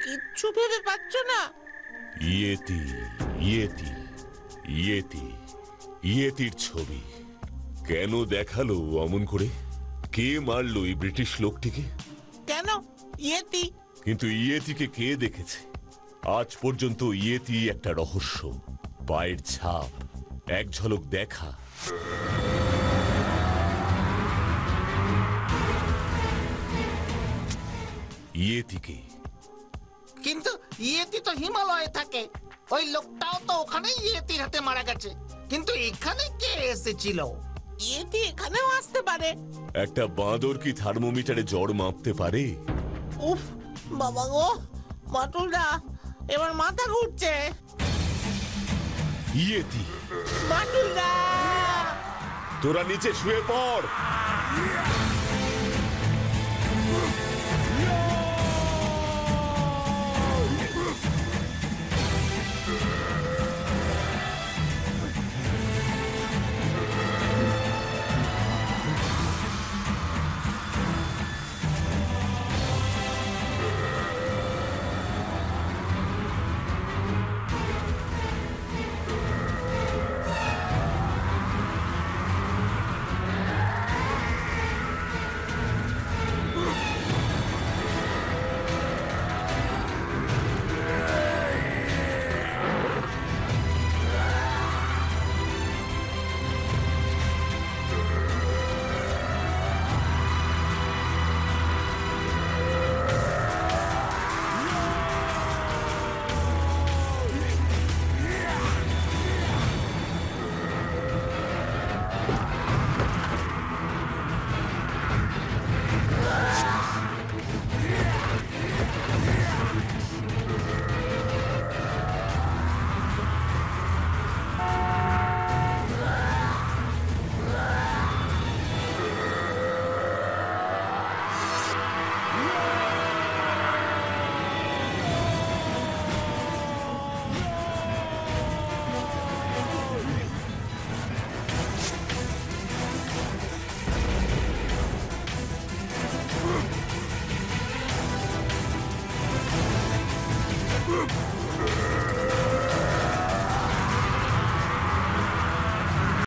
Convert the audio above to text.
কিচ্ছু ভেবে পাচ্ছ না? ইয়েতি ইয়েতি ইয়েতি ইয়েতির ছবি কেন দেখালো অমন করে? কে মারলো এই ব্রিটিশ লোকটিকে? কেন ইয়েতি? কিন্তু ইয়েতিকে কে দেখেছে? আজ পর্যন্ত ইয়েতি একটা রহস্য। পায়ের ছাপ, এক ঝলক দেখা। ইয়েতিকে কিন্তু ইয়েতি তো হিমালয়ে থাকে। ওই লোকটাও তো ওখানেই ইয়েতির হাতে মারা গেছে। কিন্তু এখানে কে এসেছিল? ইয়েতি এখানেও আসতে পারে। একটা বাঁদর কি থার্মোমিটারে জ্বর মাপতে পারে? উফ বাবা গো, বাটুলদা এবার মাথা ঘুরছে। ইয়েতি, বাটুলদা তোরা নিচে শুয়ে পড়।